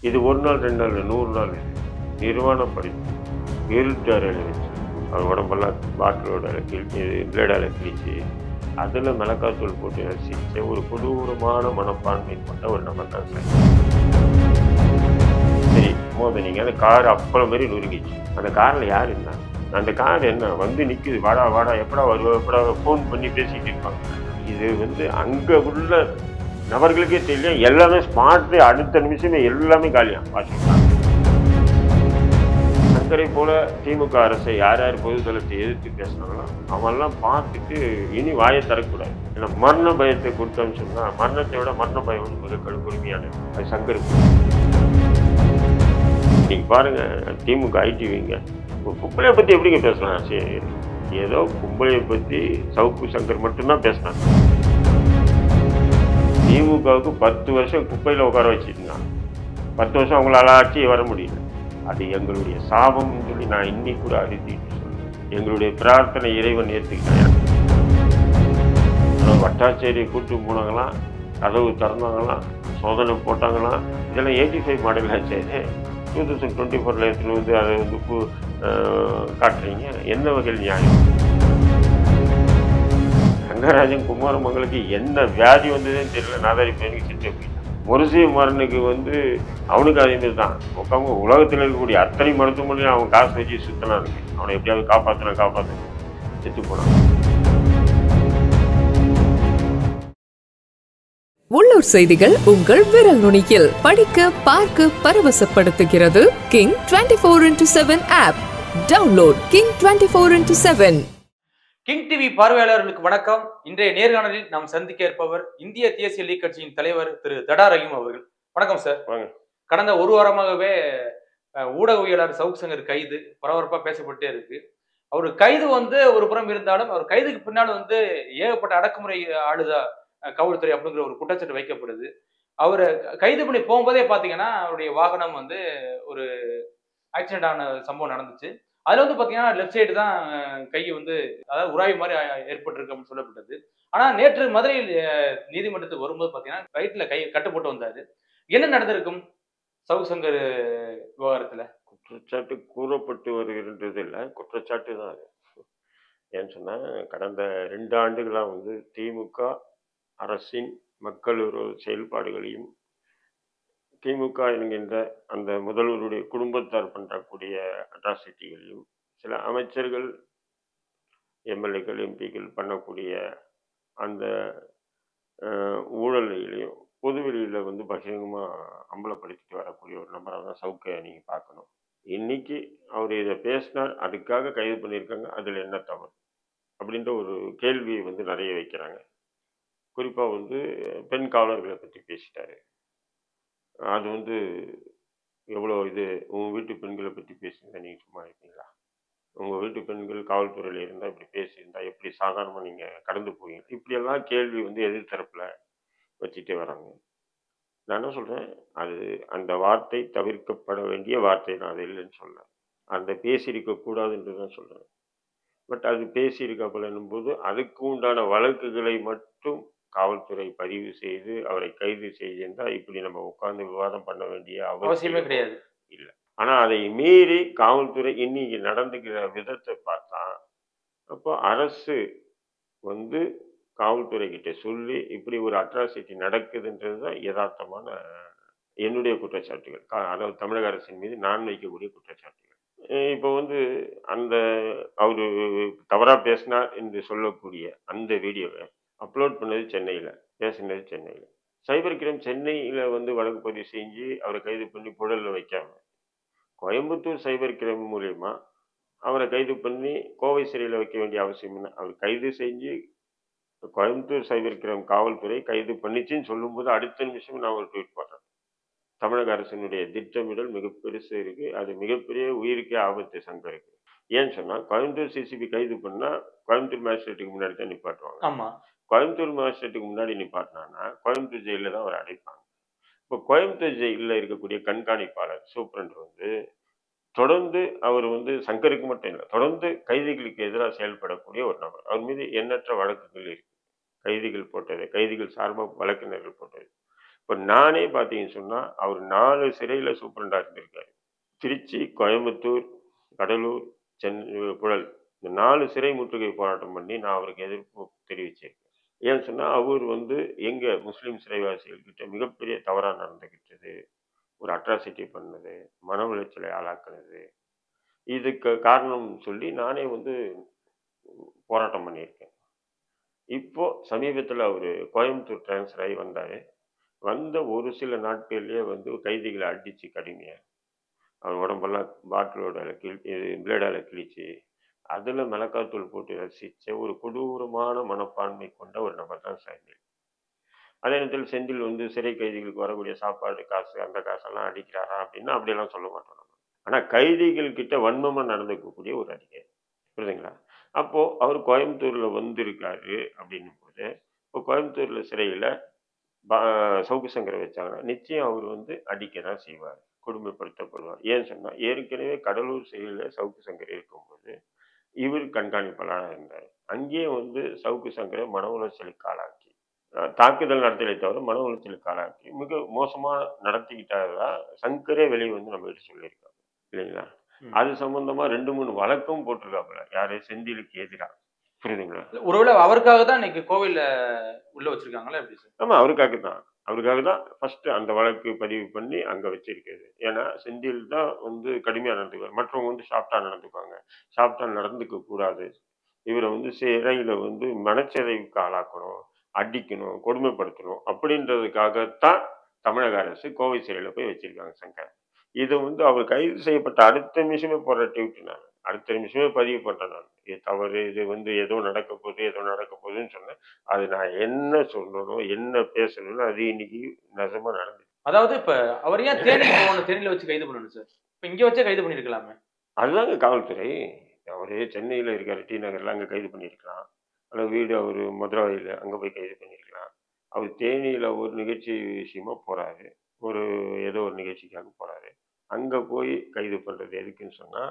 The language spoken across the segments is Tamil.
இது ஒரு நாள் 2 நாள் 100 நாள் இது நிர்வாண படிப்பு இருட்டார் வச்சு அவர் உடம்பெல்லாம் பாட்டிலோட பிளேடால் கிழிச்சு அதில் மிளகாத்தூள் போட்டு ரசித்த ஒரு கொடூரமான மனப்பான்மை கொண்ட ஒரு நபர் தான் சார். சரி மோதனிங்க அந்த கார் அப்பளம் மாரி நொறுங்கிச்சு. அந்த காரில் யார் இருந்தா? அந்த கார் என்ன வந்து நிற்குது, வாடா வாடா எப்படா வருவா எப்படா ஃபோன் பண்ணி பேசிக்கிட்டு இருப்பாங்க. இது அங்கே உள்ள நபர்களுக்கே தெரியல, எல்லாமே ஸ்மார்ட், அடுத்த நிமிஷமே எல்லாமே காலியாக வாசிப்பாங்க. சங்கரை போல திமுக அரசை யார் யார் பொதுதளத்தை எதிர்த்து பேசினாங்களோ அவெல்லாம் பார்த்துட்டு இனி வாயை தரக்கூடாது. ஏன்னா மரண பயத்தை கொடுத்தோம்னு சொன்னா மரணத்தை விட மரண பயம் வந்து மிக கொடுமையானது. அது சங்கருக்கு. நீங்க பாருங்க, திமுக ஐடிவிங்க கும்பலையை பத்தி எப்படிங்க பேசலாம்? சரி, ஏதோ கும்பலையை பத்தி சவுக்கு சங்கர் மட்டும்தான் பேசினாங்க. திமுகவுக்கு 10 வருஷம் குப்பையில் உட்கார வச்சுருந்தாங்க. 10 வருஷம் அவங்களால ஆட்சி வர முடியல. அது எங்களுடைய சாபம்னு சொல்லி நான் இன்னைக்கு கூட அறிவிட்டு சொல்லுவேன். எங்களுடைய பிரார்த்தனை இறைவன் ஏற்றுக்கிட்டேன். வட்டாச்சேரியை கூட்டு போனாங்களாம், கதவு திறந்தாங்களாம், சோதனை போட்டாங்களாம். இதெல்லாம் 85 மாடல் ஆச்சு. 2024 எடுத்துகிட்டு வந்து அதை வந்து காட்டுறீங்க. என்ன வகையில் நியாயம்? ரங்கராஜன் குமாரமங்களுக்கு என்ன வியாதி வந்ததுன்னு தெரியல. நாதாரி பையனுக்கு செஞ்சு போயிட்டான். முரசிமாறனுக்கு அவனுக்கு அதே மாதிரி தான் உட்காந்து உலகத்தில் இருக்கக்கூடிய அத்தனை மருத்துவமனையும் அவன் காசு வச்சு சுத்தனா இருக்கு. அவனை எப்படியாவது காப்பாற்ற செத்து போனான். உள்ளூர் செய்திகள் உங்கள் விரல் நுனியில் படிக்க பார்க்க பரவசப்படுத்துகிறது king 24x7 app. Download king 24x7. King TV பார்வையாளர்களுக்கு வணக்கம். இன்றைய நேர்காணலில் நாம் சந்திக்க இருப்பவர் இந்திய தேசிய லீக் கட்சியின் தலைவர் திரு தடா ரஹீம் அவர்கள். வணக்கம் சார். கடந்த ஒரு வாரமாகவே ஊடகவியலாளர் சவுக் சங்கர் கைது பரபரப்பா பேசப்பட்டே இருக்கு. அவர் கைது ஒரு புறம் இருந்தாலும் அவர் கைதுக்கு பின்னால் ஏகப்பட்ட அடக்குமுறை ஆளுதா காவல்துறை அப்படிங்கிற ஒரு குற்றச்சாட்டு வைக்கப்படுது. அவர் கைது பண்ணி போகும்போதே பாத்தீங்கன்னா அவருடைய வாகனம் ஒரு ஆக்சிடென்ட் ஆன சம்பவம் நடந்துச்சு. அதுல பாத்தீங்கன்னா லெப்ட் சைடு தான் கை அதாவது உராய்வு மாதிரி ஏற்பட்டிருக்கு அப்படின்னு சொல்லப்பட்டது. ஆனா நேற்று மதுரையில் நீதிமன்றத்துக்கு வரும்போது பாத்தீங்கன்னா ரைட்ல கை கட்டுப்பட்டு வந்தாரு. என்ன நடந்திருக்கும் சவுக் சங்கர் விவகாரத்துல? குற்றச்சாட்டு கூறப்பட்டு வருகின்றது இல்லை, குற்றச்சாட்டு தான் அது. ஏன்னு சொன்னா கடந்த 2 ஆண்டுகளா திமுக அரசின் மக்கள் விரோத செயல்பாடுகளையும் திமுக என்கின்ற அந்த முதல்வருடைய குடும்பத்தார் பண்ணக்கூடிய அட்ராசிட்டிகளையும் சில அமைச்சர்கள் எம்எல்ஏக்கள் எம்பிக்கள் பண்ணக்கூடிய அந்த ஊழலையும் பொதுவெளியில் பகிரங்கமாக அம்பலப்படுத்திட்டு வரக்கூடிய ஒரு நபராக தான் சவுக்கை நீங்கள் பார்க்கணும். இன்னைக்கு அவர் இதை பேசினார், அதுக்காக கைது பண்ணியிருக்காங்க, அதில் என்ன தவறு அப்படின்ற ஒரு கேள்வியை நிறைய வைக்கிறாங்க. குறிப்பாக பெண் காவலர்களை பற்றி பேசிட்டாரு. அது எவ்வளோ இது உங்கள் வீட்டு பெண்களை பற்றி பேசுங்க, நீங்கள் சும்மா இருக்கீங்களா? உங்கள் வீட்டு பெண்கள் காவல்துறையில் இருந்தால் இப்படி பேசியிருந்தா எப்படி சாதாரணமாக நீங்கள் கடந்து போவீங்க? இப்படியெல்லாம் கேள்வி எதிர்த்தரப்பில் வச்சுட்டே வராங்க. நான் என்ன சொல்கிறேன், அது அந்த வார்த்தை தவிர்க்கப்பட வேண்டிய வார்த்தை, நான் அது இல்லைன்னு சொல்கிறேன். அந்த பேசியிருக்கக்கூடாதுன்றது தான் சொல்கிறேன். பட் அது பேசியிருக்கப்படணும் போது அதுக்கு உண்டான வழக்குகளை மட்டும் காவல்துறை பதிவு செய்து அவரை கைது செய்திருந்தால் இப்படி நம்ம உட்கார்ந்து விவாதம் பண்ண வேண்டிய அவசியமே கிடையாது. இல்லை. ஆனால் அதை மீறி காவல்துறை இன்னைக்கு நடந்துக்கிற விதத்தை பார்த்தா, அப்போ அரசு காவல்துறை கிட்ட சொல்லி இப்படி ஒரு அட்ராசிட்டி நடக்குதுன்றது தான் யதார்த்தமான என்னுடைய குற்றச்சாட்டுகள். அதாவது தமிழக அரசின் மீது நான் வைக்கக்கூடிய குற்றச்சாட்டுகள். இப்போ அந்த அவரு தவறா பேசினார் என்று சொல்லக்கூடிய அந்த வீடியோவை அப்லோட் பண்ணது சென்னையில், பேசினது சென்னையில். சைபர் கிரைம் சென்னையில் வழக்கு பதிவு செஞ்சு அவரை கைது பண்ணி புழலில் வைக்காம கோயம்புத்தூர் சைபர் கிரைம் மூலயமா அவரை கைது பண்ணி கோவை சிறையில் வைக்க வேண்டிய அவசியம் என்ன? அவர் கைது செஞ்சு கோயம்புத்தூர் சைபர் கிரைம் காவல்துறை கைது பண்ணிச்சுன்னு சொல்லும்போது அடுத்த நிமிஷம் நான் ஒரு ட்வீட் போடுறேன். தமிழக அரசினுடைய திட்டமிடல் மிக பெருசு இருக்கு, அது மிகப்பெரிய உயிருக்கே ஆபத்து சங்கருக்கு. ஏன்னு சொன்னா கோயம்புத்தூர் சிசிபி கைது பண்ணா கோயம்புத்தூர் மேஜிஸ்ட்ரேட்டுக்கு முன்னாடி தான் நிப்பாட்டுவாங்க. ஆமா, கோயம்புத்தூர் மேஜிஸ்ட்ரேட்டுக்கு முன்னாடி நிப்பாட்டினாங்கன்னா கோயம்புத்தூர் ஜெயிலில் தான் அவர் அடைப்பாங்க. இப்போ கோயம்புத்தூர் ஜெயிலில் இருக்கக்கூடிய கண்காணிப்பாளர் சூப்பரண்ட் தொடர்ந்து அவர் சங்கருக்கு மட்டும் இல்லை, தொடர்ந்து கைதிகளுக்கு எதிராக செயல்படக்கூடிய ஒரு நபர். அவர் மீது எண்ணற்ற வழக்குகள் இருக்கு. கைதிகள் போட்டது, கைதிகள் சார்பாக வழக்கினர்கள் போட்டது. இப்போ நானே பார்த்தீங்கன்னு சொன்னால் அவர் 4 சிறையில் சூப்பரண்டாக இருந்திருக்காரு. திருச்சி, கோயம்புத்தூர், கடலூர், புழல் இந்த 4 சிறை முற்றுகை போராட்டம் பண்ணி நான் அவருக்கு எதிர்ப்பு தெரிவித்தேன். ஏன்னு சொன்னால் அவர் வந்து எங்கள் முஸ்லீம் சிறைவாசிகள்கிட்ட மிகப்பெரிய தவறாக நடந்துக்கிட்டது, ஒரு அட்ராசிட்டி பண்ணது, மன உளைச்சலை ஆளாக்குனது, இதுக்கு காரணம் சொல்லி நானே வந்து போராட்டம் பண்ணியிருக்கேன். இப்போ சமீபத்தில் அவர் கோயம்புத்தூர் டிரான்ஸ்ஃபர் ஆகி வந்தார். வந்த ஒரு சில நாட்கள்லேயே வந்து கைதிகளை அடித்து கடுமையாக அவர் உடம்பெல்லாம் பாட்டிலோட பிளேடால் கிழிச்சு அதில் மிளகாத்தூள் போட்டு ரசித்த ஒரு கொடூரமான மனப்பான்மை கொண்ட ஒரு நபர் தான் செந்தில். அதே நேரத்தில் செந்தில் வந்து சிறை கைதிகளுக்கு வரக்கூடிய சாப்பாடு காசு அந்த காசெல்லாம் அடிக்கிறாரா அப்படின்னா அப்படியெல்லாம் சொல்ல மாட்டோம் நம்ம. ஆனால் கைதிகள் கிட்ட வன்மமாக நடந்துக்கக்கூடிய ஒரு அதிகாரி, புரியுதுங்களா? அப்போது அவர் கோயம்புத்தூரில் வந்திருக்காரு அப்படின்னும் போது இப்போ கோயம்புத்தூரில் சிறையில் சவுக்கு சங்கரை வச்சாங்கன்னா நிச்சயம் அவர் வந்து அடிக்க தான் செய்வார், கொடுமைப்படுத்தப்படுவார். ஏன்னு சொன்னால் ஏற்கனவே கடலூர் சிறையில் சவுக்கு சங்கர் இருக்கும்போது இவர் கண்காணிப்பாளராக இருந்தார். அங்கேயே வந்து சவுக்கு சங்கரை மன உளைச்சலுக்கு ஆளாக்கி தாக்குதல் நடத்தலை தவிர மன உளைச்சலுக்கு ஆளாக்கி மிக மோசமாக நடத்திக்கிட்டாரா சங்கரே வெளியே வந்து நம்ம கிட்ட சொல்லியிருக்காங்க இல்லைங்களா? அது சம்பந்தமா 2-3 வழக்கும் போட்டிருக்காப்புல யாரு செந்திலுக்கு எதிராக, புரியுதுங்களா? ஒருவேளை அவருக்காக தான் இன்னைக்கு கோவில்ல உள்ள வச்சிருக்காங்களா எப்படி சார்? ஆமா, அவருக்காக தான் ஃபர்ஸ்ட் அந்த வழக்கு பதிவு பண்ணி அங்க வச்சிருக்கிறது. ஏன்னா செந்தில் தான் வந்து கடுமையா நடந்துக்குவார், மற்றவங்க வந்து சாஃப்டா நடந்துக்குவாங்க, சாஃப்டா நடந்துக்க கூடாது, இவரை வந்து சிறையில வந்து மனச்சிதைவுக்கு ஆளாக்கணும், அடிக்கணும், கொடுமைப்படுத்தணும் அப்படின்றதுக்காகத்தான் தமிழக அரசு கோவை சிறையில போய் வச்சிருக்காங்க சங்கர். இது வந்து அவர் கைது செய்யப்பட்ட அடுத்த நிமிஷமே போராட்டி விட்டு நான் அடுத்த நிமிஷமே பதிவு பண்றேன். நான் இது தவறு, இது வந்து ஏதோ நடக்க போகுதுன்னு சொன்னேன். அது நான் என்ன சொல்லணும் என்ன பேசணும்னு அது இன்னைக்கு நிஜமா நடந்துச்சு. அதாவது இப்ப அவர் ஏன் தேனியில வச்சு கைது பண்ணணும் சார்? இப்ப இங்க வச்சே கைது பண்ணிருக்கலாமே. அதுதாங்க காவல்துறை. அவரு சென்னையில இருக்காரு, டி நகர்ல, அங்க கைது பண்ணியிருக்கலாம். அல்லது வீடு அவரு மதுராவையில் அங்க போய் கைது பண்ணியிருக்கலாம். அவர் தேனியில ஒரு நிகழ்ச்சி விஷயமா போறாரு, ஏதோ ஒரு நிகழ்ச்சிக்காக போறாரு. அங்க போய் கைது பண்றது எதுக்குன்னு சொன்னா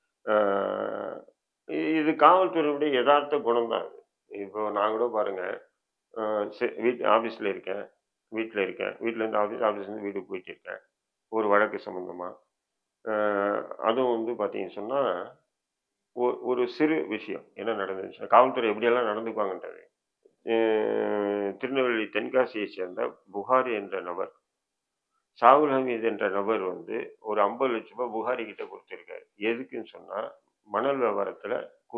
இது காவல்துறையுடைய யதார்த்த குணம் தான். இப்போ நான் கூட பாருங்க, ஆஃபீஸில் இருக்கேன், வீட்டிலேருந்து ஆஃபீஸ்லேருந்து வீட்டுக்கு போயிட்டு இருக்கேன் ஒரு வழக்கு சம்மந்தமாக. அதுவும் வந்து பார்த்தீங்கன்னு சொன்னால் ஒரு சிறு விஷயம் என்ன நடந்துச்சுன்னா காவல்துறை எப்படியெல்லாம் நடந்துக்குவாங்கன்றது. திருநெல்வேலி தென்காசியை சேர்ந்த புகாரி என்ற நபர், சாகுல் ஹமீது என்ற நபர் வந்து ஒரு 50 லட்ச ரூபாய் புகாரி கிட்ட கொடுத்துருக்காரு. எதுக்குன்னு சொன்னால் மணல் வியாபாரத்தில்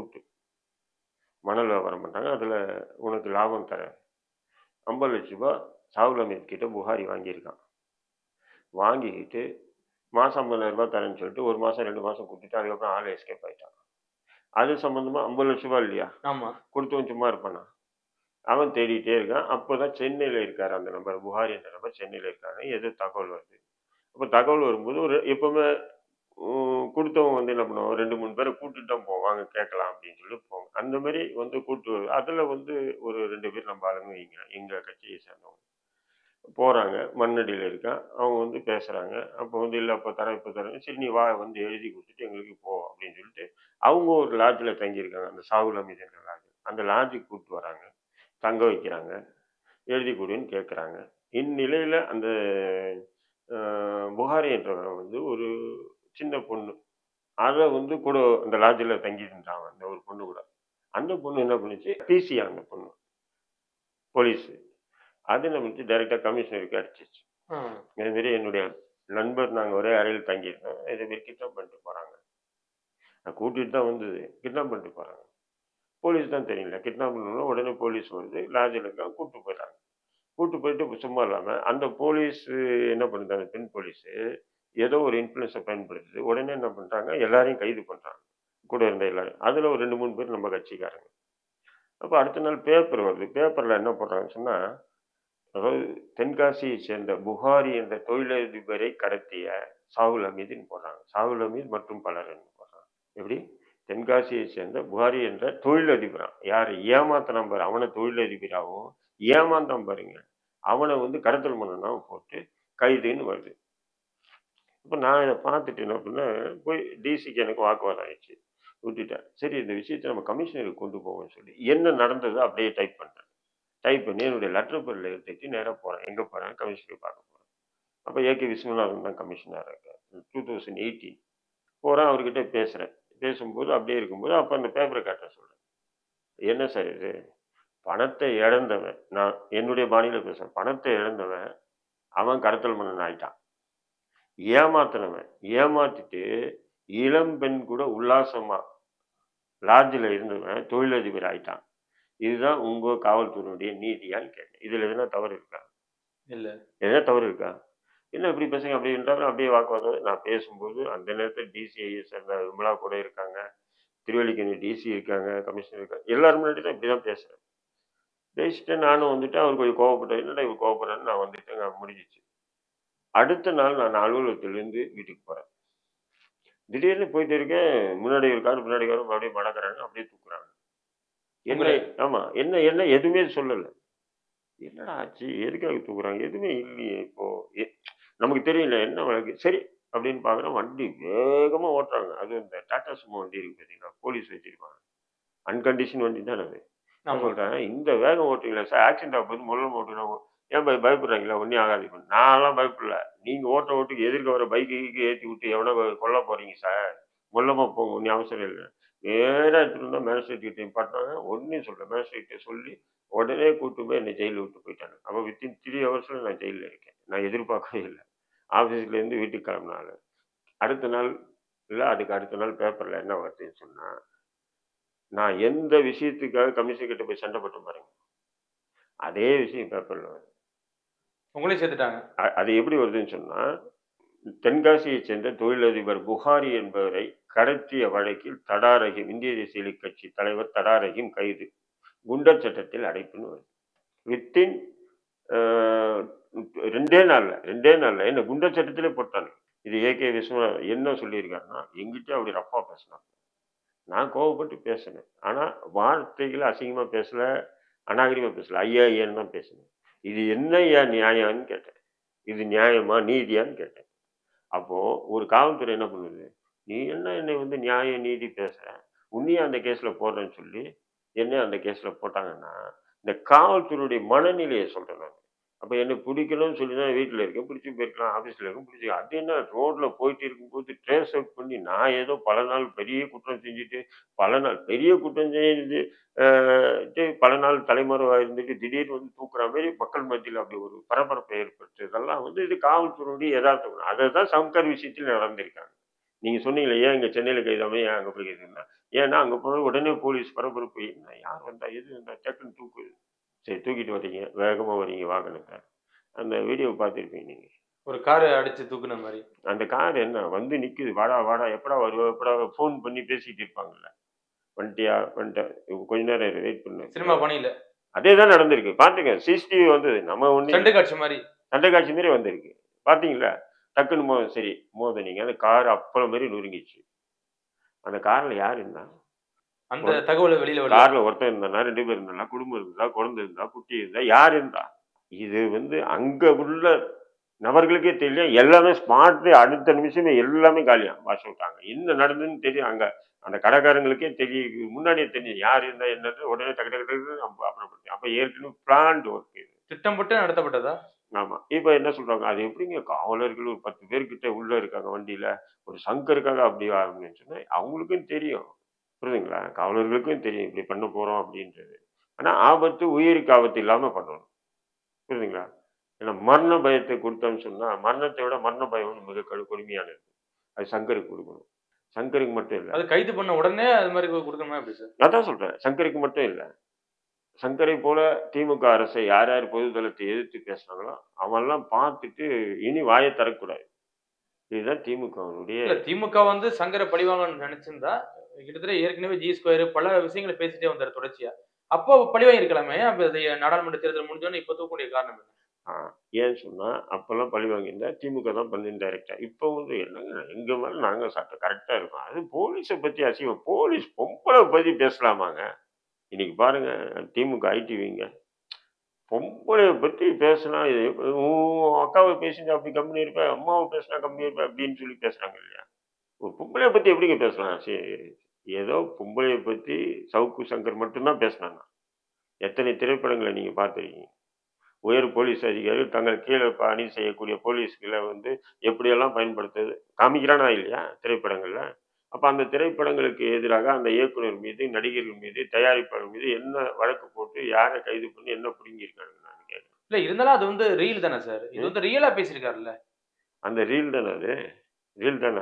மணல் வியாபாரம் பண்ணுறாங்க, அதில் உனக்கு லாபம் தரேன். 50 லட்ச ரூபாய் சாகுல் ஹமீத் கிட்ட புகாரி வாங்கியிருக்கான். வாங்கிக்கிட்டு மாதம் 50,000 ரூபாய் தரேன்னு சொல்லிட்டு 1 மாதம் 2 மாதம் கொடுத்துட்டு அதுக்கப்புறம் ஆள் எஸ்கேப் ஆகிட்டான். அது சம்மந்தமாக 50 லட்ச ரூபாய் இல்லையா, ஆமாம், கொடுத்தவன் சும்மா இருப்பானா? அவன் தேடிட்டே இருக்கான். அப்போ தான் சென்னையில் இருக்கார் அந்த நபர், புகாரி என்ற நபர் சென்னையில் இருக்காங்க. எது தகவல் வருது. அப்போ தகவல் வரும்போது எப்போவுமே கொடுத்தவங்க வந்து என்ன பண்ணுவோம், 2-3 பேரை கூட்டிட்டு தான் போவாங்க, கேட்கலாம் அப்படின்னு சொல்லி போவாங்க. அந்த மாதிரி வந்து கூட்டு அதில் வந்து ஒரு 2 பேர் நம்ம ஆளுங்க வைங்க, எங்கள் கட்சியை சேர்ந்தவங்க போகிறாங்க. மண்ணடியில் இருக்கான், அவங்க வந்து பேசுகிறாங்க. அப்போ வந்து இல்லை அப்போ தரேன் இப்போ தரேன், சரி நீ வா வந்து எழுதி கொடுத்துட்டு எங்களுக்கு போ அப்படின்னு சொல்லிட்டு அவங்க ஒரு லாட்ஜில் தங்கியிருக்காங்க, அந்த சாகுல் ஹமீது என்ற லாட்ஜ். அந்த லாட்ஜுக்கு கூப்பிட்டு வராங்க, தங்க வைக்கிறாங்க, எழுதி கொடுன்னு கேட்குறாங்க. இந்நிலையில் அந்த புகாரி என்றவன் வந்து ஒரு சின்ன பொண்ணு, அதை வந்து கூட அந்த லாட்ஜில் தங்கியிருந்தாங்க அந்த ஒரு பொண்ணு கூட. அந்த பொண்ணு என்ன பண்ணுச்சு, பிசி அந்த பொண்ணு போலீஸு அது என்ன பண்ணுச்சு, டைரெக்டாக கமிஷனருக்கு அடிச்சிச்சு. இதுமாரி என்னுடைய நண்பர் நாங்கள் ஒரே அறையில் தங்கியிருந்தோம், இதேமாரி கிட்னாப் பண்ணிட்டு போகிறாங்க, நான் கூட்டிகிட்டு தான் வந்தது, கிட்னாப் பண்ணிட்டு போகிறாங்க. போலீஸ் தான் தெரியல, கிட்னாப் பண்ணணும். உடனே போலீஸ் வருது, லாட்ஜில் இருக்க கூப்பிட்டு போயிட்டாங்க. கூப்பிட்டு போயிட்டு சும்மா இல்லாமல் அந்த போலீஸ் என்ன பண்ணுது, அந்த பெண் போலீஸு ஏதோ ஒரு இன்ஃப்ளூயன்ஸை பயன்படுத்துது. உடனே என்ன பண்ணுறாங்க, எல்லாரையும் கைது பண்ணுறாங்க, கூட இருந்த எல்லாரும். அதில் ஒரு 2-3 பேர் நம்ம கட்சிக்காரங்க. அப்போ அடுத்த நாள் பேப்பர் வருது. பேப்பரில் என்ன போடுறாங்கன்னு சொன்னால், அதாவது தென்காசியை சேர்ந்த புகாரி என்ற தொழிலதிபரை கடத்திய சாகுல் ஹமீதுன்னு போடுறாங்க. சாகுல் ஹமீது மற்றும் பலர் போடுறாங்க. எப்படி, தென்காசியை சேர்ந்த புகாரி என்ற தொழிலதிபரான், யார் ஏமாத்தான் பாரு, அவனை தொழிலதிபராகவும் ஏமாந்தான் பாருங்க, அவனை வந்து கடத்தல் மன்னனாகவும் போட்டு கைதுன்னு வருது. இப்போ நான் இதை பார்த்துட்டு என்ன பண்ணேன், போய் டிசிக்கு எனக்கு வாக்குவாதம் ஆயிடுச்சு, விட்டுட்டேன். சரி இந்த விஷயத்தை நம்ம கமிஷனருக்கு கொண்டு போவோம்னு சொல்லி என்ன நடந்ததோ அப்படியே டைப் பண்ணுறேன். டைப் பண்ணி என்னுடைய லெட்டர் பேரில் எடுத்துட்டு நேராக போகிறேன். எங்கே போகிறேன்? கமிஷனரை பார்க்க போகிறேன். அப்போ ஏகே விஸ்வநாதன் தான் கமிஷனராக இருக்கார். 2018 போகிறேன், அவர்கிட்ட பேசுகிறேன். பேசும்போது அப்படியே இருக்கும்போது அப்போ அந்த பேப்பரை காட்ட சொல்கிறேன். என்ன சார் இது? பணத்தை இழந்தவன், நான் என்னுடைய பாணியில் பேசுகிறேன், பணத்தை இழந்தவன் அவன் கடத்தல் மன்னன் ஆயிட்டான். ஏமாத்தினவன் ஏமாத்திட்டு இளம் பெண் கூட உல்லாசமா லாட்ஜில் இருந்தவன் தொழிலதிபர் ஆயிட்டான். இதுதான் உங்க காவல்துறையுடைய நீதியான்னு கேட்டேன். இதுல எதுனா தவறு இருக்கா? இல்ல. எதனா தவறு இருக்கா? என்ன இப்படி பேசுங்க அப்படின்றாலும் அப்படியே வாக்குவாதம். நான் பேசும்போது அந்த நேரத்தில் டிசிஐஎஸ் விமலா கூட இருக்காங்க, திருவல்லிக்கேணி டிசி இருக்காங்க, கமிஷனர் இருக்காங்க, எல்லாரும் முன்னாடி தான் இப்படிதான் பேசுறேன். பேசிட்டு நானும் வந்துட்டு அவர் கொஞ்சம் கோவப்பட்டேன். என்னடா இவர் கோவப்படுறேன்னு நான் வந்துட்டேங்க, முடிஞ்சிச்சு. அடுத்த நாள் நான் அலுவலகத்திலேருந்து வீட்டுக்கு போறேன். திடீர்னு போயிட்டு இருக்கேன், முன்னாடி ஒரு கார் பின்னாடி காரும் அப்படியே மடக்கிறாங்க, அப்படியே தூக்குறாங்க. என்ன? ஆமா, என்ன என்ன எதுவுமே சொல்லலை. என்னடா ஆச்சு, எதுக்காக தூக்குறாங்க? எதுவுமே இல்லையே. இப்போ நமக்கு தெரியல என்ன வழக்கு. சரி அப்படின்னு பார்க்குறேன், வண்டி வேகமா ஓட்டுறாங்க. அது இந்த டாடா சுமோ வண்டி இருக்கு பார்த்தீங்களா, போலீஸ் வச்சிருப்பாங்க, அன்கண்டிஷன் வண்டி தானே அது. நான் சொல்றேன், இந்த வேகம் ஓட்டுறீங்களா சார், ஆக்சிடென்ட் ஆக போது முதல்ல ஓட்டுறோம், ஏன் பயப்படுறாங்களா? ஒன்றும் ஆகாது. நான்லாம் பயப்படல. நீங்க ஓட்டுக்கு எதிர்க்க வர பைக்கு ஏற்றி விட்டு எவனோ கொல்ல போறீங்க சார், மொல்லமா போங்க, ஒன்றும் அவசரம் இல்லை. நேராக எடுத்துட்டு வந்தா மேஜிஸ்ட்ரேட் கிட்ட நிப்பாட்டினாங்க. ஒன்றும் சொல்ல, மேஜிஸ்ட்ரேட் சொல்லி உடனே கூட்டு போய் என்னை ஜெயிலில் விட்டு போயிட்டாங்க. அப்போ வித்தின் 3 ஹவர்ஸ்ல நான் ஜெயிலில் இருக்கேன். நான் எதிர்பார்க்கவே இல்லை. ஆஃபீஸ்லேருந்து வீட்டுக்கு கிளம்பினால அடுத்த நாள் இல்லை, அதுக்கு அடுத்த நாள் பேப்பரில் என்ன வருதுன்னு சொன்னா, நான் எந்த விஷயத்துக்காக கமிஷன் கிட்ட போய் சண்டை போட்டு பாருங்க, அதே விஷயம் பேப்பரில் வருது. உங்களே சேர்த்துட்டாங்க. அது எப்படி வருதுன்னு சொன்னா, தென்காசியைச் சேர்ந்த தொழிலதிபர் புகாரி என்பவரை கடத்திய வழக்கில் தடா ரஹீம், இந்திய தேசிய லீக் கட்சி தலைவர் தடா ரஹீம் கைது, குண்டர் சட்டத்தில் அடைப்புன்னு வருது. வித்தின் 2 நாள்ல என்ன குண்டர் சட்டத்திலே போட்டாங்க. இது ஏகே விஸ்வநாதன் என்ன சொல்லியிருக்காருன்னா, எங்கிட்ட அப்படி ரஃபா பேசினாங்க, நான் கோவப்பட்டு பேசினேன். ஆனா வார்த்தைகளை அசிங்கமா பேசல, அநாகரிகமா பேசல, ஐயா ஐயான்னு தான் பேசினேன். இது என்ன ஐயா நியாயம்னு கேட்டேன். இது நியாயமா நீதியான்னு கேட்டேன். அப்போ ஒரு காவல்துறை என்ன பண்ணுது, நீ என்ன என்னை வந்து நியாய நீதி பேசுற, உன்னையும் அந்த கேஸ்ல போடுறேன்னு சொல்லி என்ன அந்த கேஸ்ல போட்டாங்கன்னா, இந்த காவல்துறையுடைய மனநிலையை சொல்றேன் நான். அப்ப என்னை பிடிக்கணும்னு சொல்லி தான் வீட்டில் இருக்கேன், பிடிச்சி போயிருக்கலாம், ஆஃபீஸில் இருக்கும் பிடிச்சி, அது என்ன ரோட்ல போயிட்டு இருக்கும்போது ட்ரேஸ் அவுட் பண்ணி, நான் ஏதோ பல நாள் பெரிய குற்றம் செஞ்சுட்டு, பல நாள் பெரிய குற்றம் செஞ்சு பல நாள் தலைமறைவாக இருந்துட்டு திடீர்னு வந்து தூக்குற மாதிரி மக்கள் மத்தியில் அப்படி ஒரு பரபரப்பை ஏற்படுத்து, இதெல்லாம் வந்து இது காவல்துறையுடைய யதார்த்தம். அதை தான் சங்கர் விஷயத்தில் நடந்திருக்காங்க. நீங்க சொன்னீங்களே, ஏன் இங்க சென்னையில கைதாம ஏன் அங்க போய் கைதுன்னா, ஏன்னா அங்க போய் உடனே போலீஸ் பரபரப்பு, என்ன யார் வந்தா எது வந்தா டக்குன்னு தூக்கு. சரி தூக்கிட்டு வரீங்க, வேகமா வரீங்க வாகனத்தை, அந்த வீடியோவை பார்த்துருப்பீங்க நீங்க. ஒரு காரை அடிச்சு தூக்குன மாதிரி. அந்த கார் என்ன வந்து நிக்குது, வாடா வாடா, எப்படா வருவா எப்படா, ஃபோன் பண்ணி பேசிட்டு இருப்பாங்கல்ல, வந்துட்டியா வந்துட்டேன், கொஞ்ச நேரம் வெயிட் பண்ணு. சினிமா பணியில அதே தான் நடந்திருக்கு, பாத்துங்க. சிசிடிவி வந்தது, நம்ம ஒண்ணு சண்டை காட்சி மாதிரி, சண்டை காட்சி மாதிரி வந்திருக்கு, பாத்தீங்களா? டக்குன்னு சரி மோதனீங்க, அந்த கார் அப்பளம் மாதிரி நொறுங்கிச்சு. அந்த கார்ல யார் இருந்தா? அந்த தகவல் வெளியில கார்ல ஒருத்தன் இருந்தா, 2 பேர் இருந்தா, குடும்பம் இருந்தா, குழந்தை இருந்தா, குட்டி இருந்தா, யார் இருந்தா? இது வந்து அங்க உள்ள நபர்களுக்கே தெரியல. எல்லாமே ஸ்மார்ட், அடுத்த நிமிஷமே எல்லாமே காலியா வாஷ் விட்டாங்க. என்ன நடந்ததுன்னு தெரியும். அங்க அந்த கடைக்காரங்களுக்கே தெரியும், முன்னாடியே தெரியும் யார் இருந்தா என்னது. உடனே டக்கு டக்கு டக்கு அப்புறப்படுத்தி. அப்ப ஏற்கனவே பிளான்ட் ஒர்க், இது திட்டமிட்டு நடத்தப்பட்டதா? ஆமா. இப்ப என்ன சொல்றாங்க, அது எப்படிங்க காவலர்கள் ஒரு 10 பேர்கிட்ட உள்ள இருக்காங்க வண்டியில, ஒரு சங்கருக்காக அப்படி அப்படின்னு சொன்னா அவங்களுக்கும் தெரியும், புரியுதுங்களா? காவலர்களுக்கும் தெரியும் இப்படி பண்ண போறோம் அப்படின்றது. ஆனா ஆபத்து, உயிருக்கு ஆபத்து இல்லாம பண்ணணும், புரியுதுங்களா? ஏன்னா மரண பயத்தை கொடுத்தோம்னு சொன்னா, மரணத்தை விட மரண பயம் மிக கொடுமையானது. அது சங்கருக்கு கொடுக்கணும். சங்கருக்கு மட்டும் இல்ல, அது கைது பண்ண உடனே அது மாதிரி கொடுக்கணுமா எப்படி சார்? அதான் சொல்றேன், சங்கருக்கு மட்டும் இல்ல, சங்கரை போல திமுக அரசை யார் யார் பொதுதளத்தை எதிர்த்து பேசுறாங்களோ அவெல்லாம் பார்த்துட்டு இனி வாயை தரக்கூடாது. இதுதான் திமுகவுடைய. திமுக வந்து சங்கரை பழிவாங்கன்னு நினைச்சிருந்தா கிட்டத்தட்ட ஏற்கனவே G2 பல விஷயங்களை பேசிட்டே வந்தாரு தொடர்ச்சியா. அப்போ பழிவாங்கி இருக்கலாமே, நாடாளுமன்ற தேர்தல் முடிஞ்சோன்னு இப்ப தூக்கக்கூடிய காரணம் என்ன? ஏன்னு சொன்னா, அப்பெல்லாம் பழி வாங்கியிருந்தா திமுக தான் பண்ணி டைரக்டா. இப்போ வந்து என்னங்க, எங்க மேல நாங்க சாப்பிட்ட கரெக்டா இருக்கும். அது போலீஸை பத்தி அசிங்கம், போலீஸ் பொம்பளை பத்தி பேசலாமாங்க? இன்னைக்கு பாருங்க, திமுக ஐடிவிங்க பொம்பளைய பத்தி பேசினா, இது அக்காவை பேசினா அப்படி கம்பெனி இருப்பேன், அம்மாவை பேசினா கம்பெனி இருப்பேன் அப்படின்னு சொல்லி பேசுறாங்க இல்லையா? ஒரு பொம்பளைய பத்தி எப்படிங்க பேசலாம்? சரி, ஏதோ பொம்பளைய பத்தி சவுக்கு சங்கர் மட்டும்தான் பேசினாங்க. எத்தனை திரைப்படங்களை நீங்கள் பார்த்துருக்கீங்க? உயர் போலீஸ் அதிகாரிகள் தங்கள் கீழே பணி செய்யக்கூடிய போலீஸ்களை வந்து எப்படியெல்லாம் பயன்படுத்துது காமிக்கிறானா இல்லையா திரைப்படங்கள்ல? அப்போ அந்த திரைப்படங்களுக்கு எதிராக அந்த இயக்குனர் மீது, நடிகர்கள் மீது, தயாரிப்பாளர் மீது என்ன வழக்கு போட்டு யாரை கைது பண்ணி என்ன பிடுங்கியிருக்காங்க நான் கேட்குறேன். இல்ல இருந்தாலும் அது வந்து ரீல் தானே சார். இது வந்து ரியலா பேசியிருக்காருல்ல. அந்த ரீல் தானே அது? ரீல் தானா?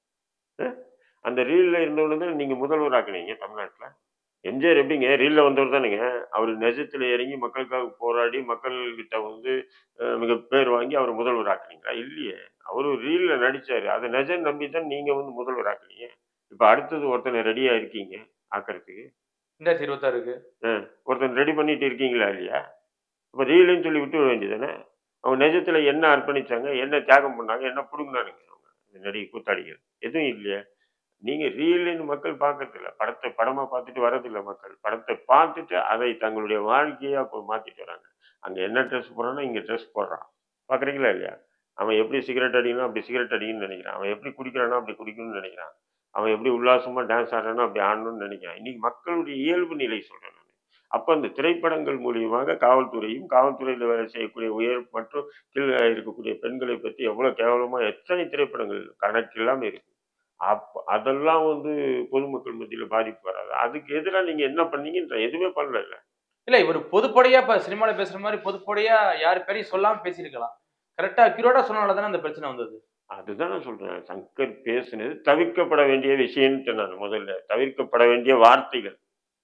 அந்த ரீல்ல இருந்தவனு தான் நீங்க முதல்வர் ஆக்குனீங்க தமிழ்நாட்டுல. எம்ஜிஆர் எப்படிங்க ரீல்ல வந்தவர் தானேங்க. அவரு நிஜத்துல இறங்கி மக்களுக்காக போராடி மக்கள்கிட்ட வந்து மிக பேர் வாங்கி அவர முதல்வர் ஆக்குனீங்களா? இல்லையே. அவரு ரீல்ல நடிச்சாரு. அத நிஜம்னு நம்பி தான் நீங்க வந்து முதல்வர் ஆக்குனீங்க. இப்ப அடுத்தது ஒருத்தன ரெடியா இருக்கீங்க ஆக்குறதுக்கு. 2026க்கு. ஒருத்தன் ரெடி பண்ணிட்டு இருக்கீங்களா இல்லையா? அப்ப ரீல்ன்னு சொல்லி விட்டுற வேண்டியதுதானே. அவங்க நிஜத்துல என்ன அர்ப்பணிச்சாங்க? என்ன தியாகம் பண்ணாங்க? என்ன புடுங்குனானுங்க அவங்க? இந்த நடிகை கூத்தாடிகள். எதுவும் இல்லையே. நீங்க ரீல்ன்னு மக்கள் பார்க்கறதில்ல. படத்த படமா பார்த்துட்டு வரதில்ல மக்கள். படத்த பார்த்துட்டு அதை தங்களுடைய வாழ்க்கையா இப்ப மாத்திட்டு வராங்க. அங்க என்ன ட்ரெஸ் போடுறானோ, இங்க ட்ரெஸ் போடுறான். பார்க்குறீங்களா இல்லையா? அவன் எப்படி சிகரெட் அடிக்கணும், அப்படி சிகரெட் அடிக்கணும்னு நினைக்கிறான். அவன் எப்படி குடிக்கிறானோ, அப்படி குடிக்கணும்னு நினைக்கிறான். அவன் எப்படி உல்லாசமா டான்ஸ் ஆடுறானோ, அப்படி ஆடணும்னு நினைக்கிறான். இன்னைக்கு மக்களுடைய இயல்பு நிலை சொல்றேன் நானு. அப்ப அந்த திரைப்படங்கள் மூலியமாக காவல்துறையும், காவல்துறையில வேலை செய்யக்கூடிய உயர் மற்றும் கீழ இருக்கக்கூடிய பெண்களை பத்தி எவ்வளவு கேவலமா எத்தனை திரைப்படங்கள் கணக்கில்லாம இருக்கு. அதெல்லாம் வந்து பொதுமக்கள் மத்தியில பாதிப்பு வராது. அதுக்கு எதிரா நீங்க என்ன பண்ணீங்கன்ற எதுவுமே பண்ணலல்ல. இல்ல இவரு பொதுப்படையா இப்ப சினிமால பேசுற மாரி பொதுப்படையா யார் பேரையும் சொல்லாம பேசியிருக்கலாம். கரெக்ட்டா அக்யூரேட்டா சொன்னனால தானே அந்த பிரச்சனை வந்தது. அதுதான் நான் சொல்றேன். சங்கர் பேசினது தவிர்க்கப்பட வேண்டிய விஷயம்ன்ட்டேன் நானு முதல்ல. தவிர்க்கப்பட வேண்டிய வார்த்தைகள்.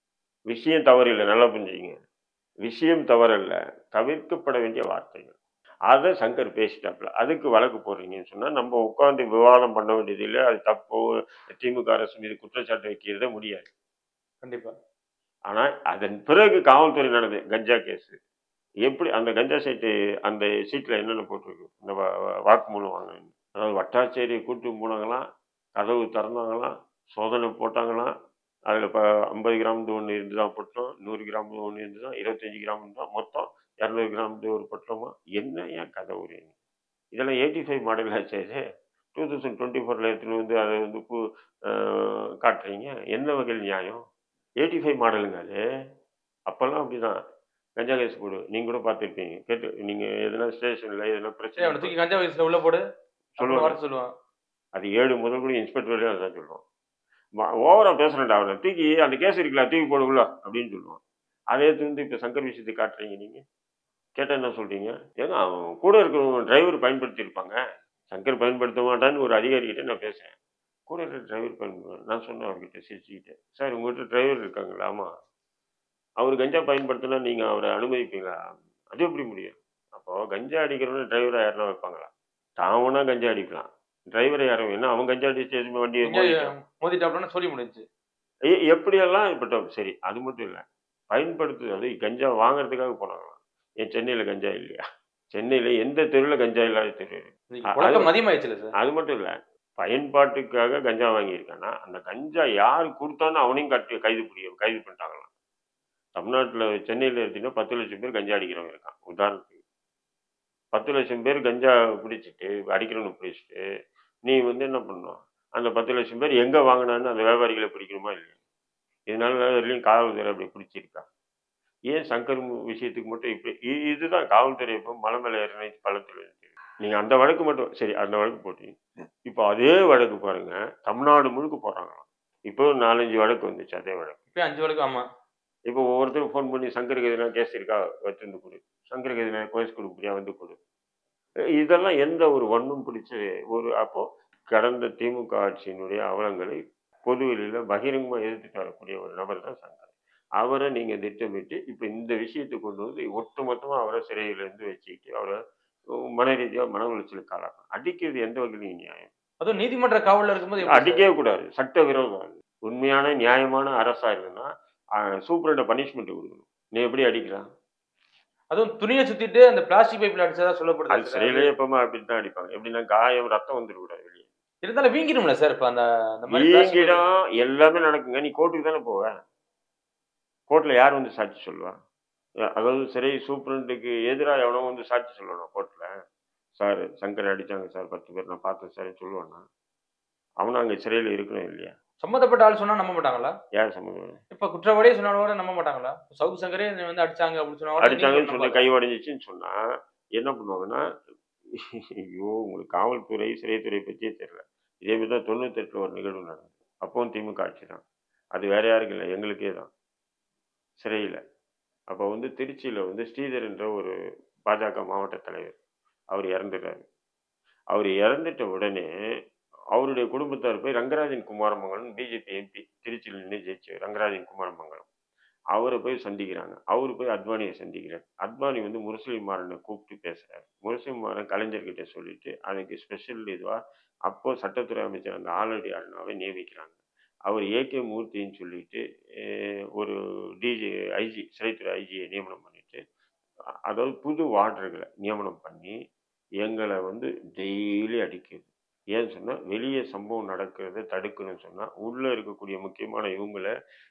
விஷயம் தவறில்ல. நல்லா புரிஞ்சுக்கங்க. விஷயம் தவறல்ல. தவிர்க்கப்பட வேண்டிய வார்த்தைகள். அத சங்கர் பேசிட்டாப்ல. அதுக்கு வழக்கு போடுறீங்கன்னு சொன்னா, நம்ம உட்கார்ந்து விவாதம் பண்ண வேண்டியது இல்ல. அது தப்போ, திமுக அரசு மீது குற்றச்சாட்டு வைக்கிறதே முடியாது. கண்டிப்பா. ஆனா, அதன் பிறகு காவல்துறை நடந்தது. கஞ்சா கேஸ். எப்படி அந்த கஞ்சா அந்த சீட்ல என்னென்ன போட்டிருக்கு? இந்த வாக்குமூலம் வாங்கினது. அதாவது வட்டாட்சியரை கூட்டு போனாங்களாம், கதவு திறந்தாங்களாம், சோதனை போட்டாங்களாம். அதில 50 கிராம்து ஒண்ணு இருந்துதான் பொட்டலம், 100 கிராம் ஒண்ணு இருந்துதான், 25 கிராம் தான் மொத்தம் 200 கிராம்து ஒரு பொட்டலமா? என்னய்யா கதை விடுறீங்க? இதெல்லாம் 85 மாடல் ஆச்சே இது. 2024ல எடுத்துன்னு வந்து அத வந்து அ காட்டுறீங்க. என்ன வகையில் நியாயம்? 85 மாடலுங்க அது. அப்பல்லாம் அப்படிதான். கஞ்சா கேஸ் போடு. நீங்க கூட பார்த்துருப்பீங்க. கேட்டு நீங்க எதுனா ஸ்டேஷன்ல எதுனா ஏய் பிரச்சனை அவன தூக்கி கஞ்சா வயசுல உள்ள போடு. அப்படின்னு சொல்லுவாங்க. வர சொல்லுவான். அது 7 முதல் கூட இன்ஸ்பெக்டர் வரையும் அதான் சொல்லுவான். ஓவரா பேசுறேன்டா அவன. தூக்கி அந்த கேஸ் இருக்குல்ல, தூக்கி போடு உள்ள அப்படின்னு சொல்லுவான். அதே எடுத்து வந்து இப்ப சங்கர் விஷயத்த காட்டுறீங்க நீங்க. கேட்டா என்ன சொல்றீங்க? ஏங்க அவன் கூட இருக்கிறவங்க டிரைவர் பயன்படுத்தியிருப்பாங்க. சங்கர் பயன்படுத்த மாட்டான்னு ஒரு அதிகாரிகிட்ட நான் பேசுறேன். கூட இருக்கிற டிரைவர் நான் சொன்னேன் அவர்கிட்ட சிரிச்சுக்கிட்டு. சார் உங்ககிட்ட டிரைவர் இருக்காங்களா? ஆமா. அவரு கஞ்சா பயன்படுத்தினா நீங்க அவர அனுமதிப்பீங்களா? அது எப்படி முடியும்? அப்போ கஞ்சா அடிக்கிறவன டிரைவரா யாருன்னா வைப்பாங்களா? தான் வேணா கஞ்சா அடிக்கலாம். டிரைவர யாரும் என்ன அவன் கஞ்சா அடிச்சு எதுவுமே வண்டிய எங்க மோதிட்டான். மோதிட்டாப்லன்னு சொல்லி முடிஞ்சுச்சு. எப்படியெல்லாம் இப்ப சரி அது மட்டும் இல்ல. பயன்படுத்துறது கஞ்சா வாங்குறதுக்காக போனாங்களாம். ஏன் சென்னையில கஞ்சா இல்லையா? சென்னையில எந்த தெருவுல கஞ்சா இல்லாத தெரு? இன்னைக்கு அது புழக்கம் அதிகமாயிடுச்சுல்ல சார். அது மட்டும் இல்ல. பயன்பாட்டுக்காக கஞ்சா வாங்கியிருக்கானா, அந்த கஞ்சா யாரு குடுத்தான்னு அவனையும் கைது பண்ணிட்டாங்களாம். தமிழ்நாட்டுல சென்னையில எடுத்தீங்கன்னா 10,00,000 பேர் கஞ்சா அடிக்கிறவன் இருக்கான். உதாரணத்துக்கு. 10,00,000 பேர் கஞ்சா பிடிச்சுட்டு, அடிக்கிறவன பிடிச்சுட்டு, நீ வந்து என்ன பண்ணணும்? அந்த 10,00,000 பேர் எங்க வாங்குனான்னு அந்த வியாபாரிகள பிடிக்கணுமா இல்லையா? இதனால வரையிலும் காவல்துறை அப்படி பிடிச்சிருக்கா? ஏன் சங்கர் விஷயத்துக்கு மட்டும் இப்படி இதுதான் காவல்துறை இப்போ மலை மேல ஏறின பள்ளத்துல இருக்கு. நீங்க அந்த வழக்கு மட்டும் சரி அந்த வழக்கு போட்டீங்க. இப்போ அதே வழக்கு பாருங்க, தமிழ்நாடு முழுக்க போடுறாங்களாம். இப்போ 4, 5 வழக்கு வந்துச்சு அதே வழக்கு. இப்பயும் 5 வழக்கு ஆமா. இப்போ ஒவ்வொருத்தரும் ஃபோன் பண்ணி சங்கருக்கு எதுனா கேஸ் இருக்கா? எடுத்துட்டு வந்து குடு. சங்கருக்கு எதுனா கேஸ் குடுக்குறியா? வந்து குடு. இதெல்லாம் எந்த ஒரு வன்மம் பிடிச்ச அப்போ கடந்த திமுக ஆட்சியினுடைய அவலங்களை பொதுவெளியில பகிரங்கமா எதிர்த்துட்டு வரக்கூடிய ஒரு நபர் தான் சங்கர். அவர நீங்க திட்டமிட்டு இப்ப இந்த விஷயத்த கொண்டு வந்து ஒட்டுமொத்தமா அவர சிறையில இருந்து வச்சுக்கிட்டு அவர மன ரீதியா மன உளைச்சலுக்கு ஆளாக்கணும். அடிக்கிறது எந்த வகையிலும் நியாயம்? அதுவும் நீதிமன்ற காவல்ல இருக்கும்போது எப்படி சார்? அடிக்கவே கூடாது. சட்டவிரோதம் அது. உண்மையான நியாயமான அரசா இருந்ததுன்னா, சூப்பரண்ட பனிஷ்மென்ட் குடுக்கணும். நீ எப்படி அடிக்கிறான்? அதுவும் துணிய சுத்திட்டு அந்த பிளாஸ்டிக் பைப்ல அடிச்சதா சொல்லப்படுது அது சார். சிறையிலேயே எப்பவுமே அப்படித்தான் அடிப்பாங்க. எப்படின்னா காயம், ரத்தம் வந்துடக்கூடாது வெளிய. இருந்தாலும் வீங்கிடும்ல சார் இப்ப அந்த அந்த மாதிரி பிளாஸ்டிக் பைப். வீங்கிடும் எல்லாமே நடக்குங்க. நீ கோர்ட்டுக்கு தானே போவ. கோர்ட்ல யார் வந்து சாட்சி சொல்லுவா? அதாவது சிறை சூப்பரண்டுக்கு எதிரா எவனோ வந்து சாட்சி சொல்லணும் கோர்ட்ல. சார் சங்கர் அடிச்சாங்க சார் 10 பேர் நான் பார்த்தேன் சார்ன்னு சொல்லுவானா? அவனும் அங்க சிறையில இருக்கணும் இல்லையா? சம்மந்தப்பட்ட ஆள் சொன்னா நம்ப மாட்டாங்களா? யார் சம்மந்தம்? இப்ப குற்றவாளியே சொன்னா கூட நம்ப மாட்டாங்களா? சவுக்கு சங்கரே என்னை வந்து அடிச்சாங்க அப்படின்னு சொன்னா கூட நீங்க அடிச்சாங்கன்னு சொன்ன நம்பாதா? கை உடைஞ்சிச்சுன்னு சொன்னா என்ன பண்ணுவாங்கன்னா, ஐயோ! உங்களுக்கு காவல்துறை, சிறைத்துறை பத்தியே தெரியல. இதே மாரி தான் 98ல ஒரு நிகழ்வு நடந்தது. அப்பவும் திமுக ஆட்சி தான். அது வேற யாருக்கும் இல்ல. எங்களுக்கே தான். சிறையில. அப்ப வந்து திருச்சியில வந்து ஸ்ரீதர் என்ற ஒரு பாஜக மாவட்ட தலைவர். அவர் இறந்துட்டாரு. அவர் இறந்துட்ட உடனே அவருடைய குடும்பத்தார் போய் ரங்கராஜன் குமாரமங்கலம் பிஜேபி எம்பி திருச்சியில நின்னு ஜெயிச்ச ரங்கராஜன் குமாரமங்கலம். அவர போய் சந்திக்கிறாங்க. அவரு போய் அத்வானிய சந்திக்கிறார். அத்வானி வந்து முரசொலி மாறன கூப்பிட்டு பேசுறாரு. முரசொலி மாறன் கலைஞர்கிட்ட சொல்லிட்டு, அதுக்கு ஸ்பெஷல் இதுவா அப்போ சட்டத்துறை அமைச்சர் அந்த ஆலடி அருணாவை நியமிக்கிறாங்க. அவர் ஏகே மூர்த்தின்னு சொல்லிட்டு ஒரு ஐஜி சிறைத்துறை ஐஜியை நியமனம் பண்ணிட்டு, அதாவது புது வார்டர்களை நியமனம் பண்ணி, எங்கள வந்து டெய்லி அடிக்குது. ஏன்னு சொன்னா, வெளிய சம்பவம் நடக்கிறத தடுக்கணும்னு சொன்னா, உள்ள இருக்கக்கூடிய முக்கியமான இவங்கள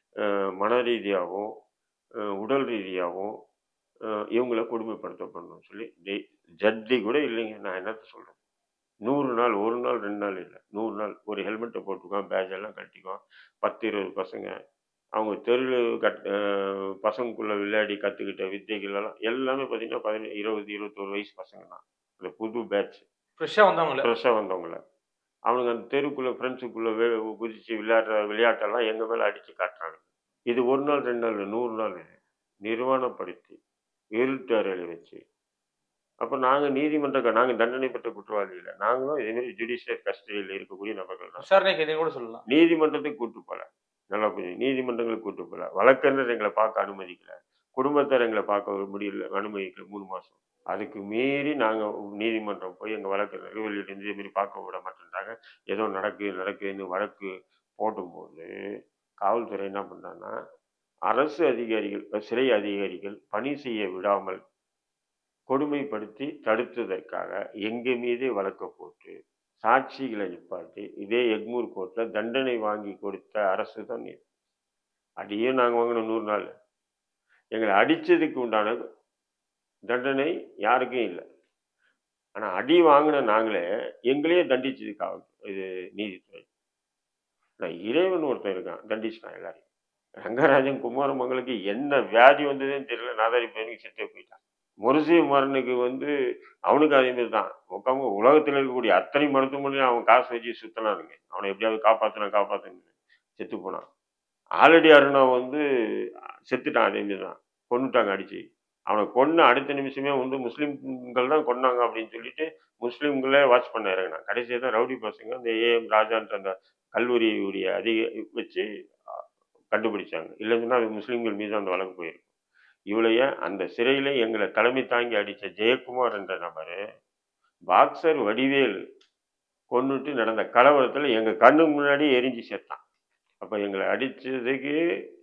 மன ரீதியாவும், உடல் ரீதியாவும் இவங்கள கொடுமைப்படுத்தப்படணும்னு சொல்லி ஜட்ஜி கூட இல்லைங்க. நான் என்னத்த சொல்றது? 100 நாள், 1 நாள், 2 நாள் இல்ல. 100 நாள். ஒரு ஹெல்மெட்ட போட்டுக்குவான், பேட்ஜ் எல்லாம் கழட்டிக்குவான். 10, 20 பசங்க. அவங்க தெருவுல பசங்களுக்குள்ள விளையாடி கத்துக்கிட்ட வித்தைகள் எல்லாம் எல்லாமே பார்த்தீங்கன்னா, 20, 21 வயசு பசங்க தான். அந்த புது பேட்ச். ஃப்ரெஷ்ஷா வந்தவங்கள. ஃப்ரெஷ்ஷா வந்தவங்கள. அவனுங்க அந்த தெருக்குள்ள ஃப்ரெண்ட்ஸுக்குள்ள குதிச்சு விளையாடுற விளையாட்டெல்லாம் எங்க மேல அடிச்சு காட்டுறாங்க. இது 1 நாள், 2 நாள் இல்ல. 100 நாள். நிர்வாணப்படுத்தி, இருட்டு அறையில வச்சு அப்ப நாங்க தண்டனை பெற்ற குற்றவாளி இல்ல. நாங்களும் இதே மாரி ஜுடிஷியல் கஸ்டடியில இருக்கக்கூடிய நபர்கள் தான். விசாரணைக்கு இதையும் கூட சொல்லலாம். நீதிமன்றத்துக்கு கூட்டு போல. நல்லா புரியுது. நீதிமன்றங்களுக்கு கூட்டு போல. வழக்கறிஞர் எங்கள பார்க்க அனுமதிக்கல. குடும்பத்தார் எங்கள பார்க்க முடியல அனுமதிக்கல 3 மாசம். அதுக்கு மீறி நாங்க நீதிமன்றம் போய் எங்க வழக்கறிஞர்கள் வெளியிட்டு இதே மாரி பார்க்க விட மாட்டேன்றாங்க. ஏதோ நடக்குதுன்னு வழக்கு போடும்போது, காவல்துறை என்ன பண்றாங்கன்னா, அரசு அதிகாரிகள், சிறை அதிகாரிகள் பணி செய்ய விடாமல் கொடுமைப்படுத்தி தடுத்ததற்காக எங்க மீதே வழக்க போட்டு சாட்சிகளை நிப்பாட்டி இதே எக்மூர் கோர்ட்ல தண்டனை வாங்கி கொடுத்த அரசு தான் இது. அடியே நாங்க வாங்கின 100 நாள் எங்களை அடிச்சதுக்கு உண்டான தண்டனை யாருக்கும் இல்லை. ஆனா அடி வாங்கின நாங்களே எங்களையே தண்டிச்சதுக்காக இது நீதித்துறை. நான் இறைவன் ஒருத்தன் இருக்கான், தண்டிச்சுட்டான் எல்லாரையும். ரங்கராஜன் குமாரமங்களுக்கு என்ன வியாதி வந்ததுன்னு தெரியல, நாதாரி பையனுக்கு செத்தே போயிட்டான். முரசி மரனுக்கு வந்து அவனுக்கு அதே மாதிரி தான். உட்காந்து உலகத்தில் இருக்கக்கூடிய அத்தனை மருத்துவமனையும் அவன் காசு வச்சு சுத்தனானுங்க. அவனை எப்படியாவது காப்பாற்றணும் செத்து போனான். ஆல்ரெடி அருணா வந்து செத்துட்டான், அதே மாதிரி தான். கொன்னுட்டாங்க அடிச்சு. அவனை கொன்ன அடுத்த நிமிஷமே வந்து முஸ்லீம்கள் தான் கொன்னாங்க அப்படின்னு சொல்லிட்டு முஸ்லீம்களே வாட்ச் பண்ண இறங்கினான். கடைசியாக தான் ரவுடி பசங்க அந்த ஏஎம் ராஜான்ற அந்த கல்லூரியுடைய வச்சு கண்டுபிடிச்சாங்க. இல்லைன்னா அது முஸ்லீம்கள் மீது அந்த வழக்கு போயிருக்கும். இவளைய அந்த சிறையில எங்களை தலைமை தாங்கி அடித்த ஜெயக்குமார் என்ற நபரு பாக்சர் வடிவேல் கொன்னுட்டு நடந்த கலவரத்தில் எங்க கண்ணு முன்னாடி எரிஞ்சு சேர்த்தான். அப்ப எங்களை அடிச்சதுக்கு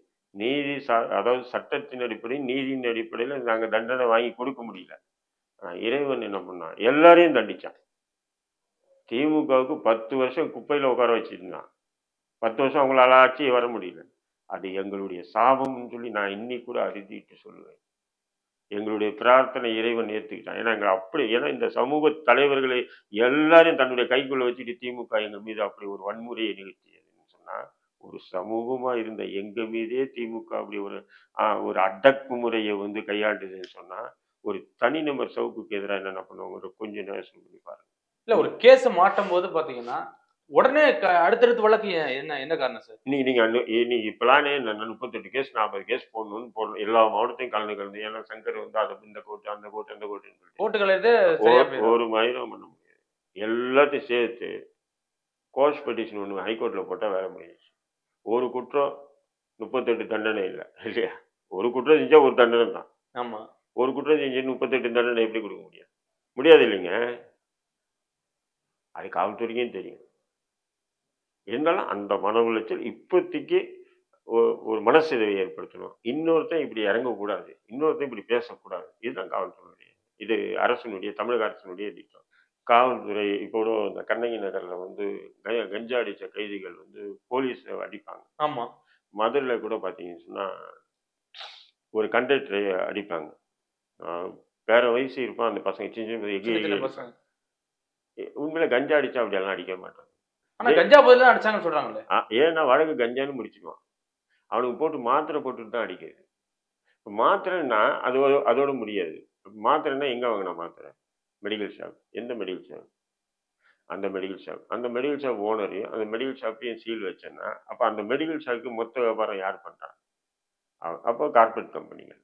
அதாவது சட்டத்தின் அடிப்படையில் நீதியின் அடிப்படையில் நாங்க தண்டனை வாங்கி கொடுக்க முடியல. இறைவன் என்ன பண்ணான், எல்லாரையும் தண்டிச்சான். திமுகவுக்கு 10 வருஷம் குப்பையில உட்கார வச்சிருந்தான். 10 வருஷம் அவங்களால ஆட்சியே வர முடியல. அது எங்களுடைய சாபம்னு சொல்லி நான் இன்னைக்கு கூட அறுதிட்டு சொல்லுவேன். எங்களுடைய பிரார்த்தனை இறைவன் ஏற்றுக்கிட்டான். ஏன்னா இந்த சமூக தலைவர்களை எல்லாரையும் தன்னுடைய கைக்குள்ள வச்சுட்டு திமுக எங்க மீது அப்படி ஒரு வன்முறையை நிகழ்த்தியதுன்னு சொன்னா, ஒரு சமூகமா இருந்த எங்க மீதே திமுக அப்படி ஒரு அடக்குமுறையை வந்து கையாண்டுதுன்னு சொன்னா, ஒரு தனிநபர் சவுக்குக்கு எதிராக என்னென்ன பண்ணுவாங்க, ஒரு கொஞ்ச நேரம் சொல்லி பாருங்க. இல்ல ஒரு கேஸ் மாட்டும் போது பாத்தீங்கன்னா உடனே அடுத்தடுத்து வழக்கு என்ன காரணம் சார்? இன்னைக்கு பிளானே 38 கேஸ் 40 கேஸ் போடணும். எல்லா மாவட்டத்தையும் கலந்து ஏன்னா சங்கர் வந்து அதை இந்த கோர்ட்டு அந்த கோர்ட்டு அந்த கோர்ட்டுன்னு ஒரு மயிரம் பண்ண முடியாது. எல்லாத்தையும் சேர்த்து கோர்ஸ் பெட்டிஷன் ஒன்று ஹைகோர்ட்ல போட்டால் வேலை முடிஞ்சிச்சு. ஒரு குற்றம் 38 தண்டனை இல்லை இல்லையா? ஒரு குற்றம் செஞ்சா ஒரு தண்டனை தான். ஆமா. ஒரு குற்றம் செஞ்சு 38 தண்டனை எப்படி கொடுக்க முடியாது இல்லைங்க. அது காவல்துறைக்கும் தெரியும். இருந்தாலும் அந்த மன உளைச்சல் இப்போதைக்கு ஒரு மனசிதைவை ஏற்படுத்தணும். இன்னொருத்தன் இப்படி இறங்கக்கூடாது, இன்னொருத்தன் இப்படி பேசக்கூடாது. இதுதான் காவல்துறையுடைய இது அரசனுடைய தமிழக அரசனுடைய திட்டம். காவல்துறை இப்போ இந்த கண்ணகி நகர்ல வந்து கஞ்சா அடிச்ச கைதிகள் வந்து போலீஸ் அடிப்பாங்க. ஆமா. மதுரையில கூட பார்த்தீங்கன்னு சொன்னா ஒரு கண்டக்டரை அடிப்பாங்க. வேற வயசு இருப்பான் அந்த பசங்க, சின்ன பசங்க. உண்மையில கஞ்சா அடிச்சா அப்படியெல்லாம் அடிக்க மாட்டாங்க. ஆனா கஞ்சா பதில் அடிச்சாங்கன்னு சொல்றாங்களே. ஏன்னா வழக்கு கஞ்சான்னு முடிச்சுக்குவான். அவனுக்கு போட்டு மாத்திரை போட்டுட்டு தான் அடிக்கிறது. மாத்திரைன்னா அதோட முடியாது. மாத்திரைன்னா எங்க வாங்கின மாத்திரை? Medical shop. எந்த மெடிக்கல் ஷாப்? அந்த மெடிக்கல் ஷாப். அந்த மெடிக்கல் ஷாப் ஓனரையும் அந்த மெடிக்கல் ஷாப்பையும் சீல் வச்சேன்னா அப்போ அந்த மெடிக்கல் ஷாப்புக்கு மொத்த வியாபாரம் யார் பண்ணுறான்? அப்போ கார்பரேட் கம்பெனிகள்.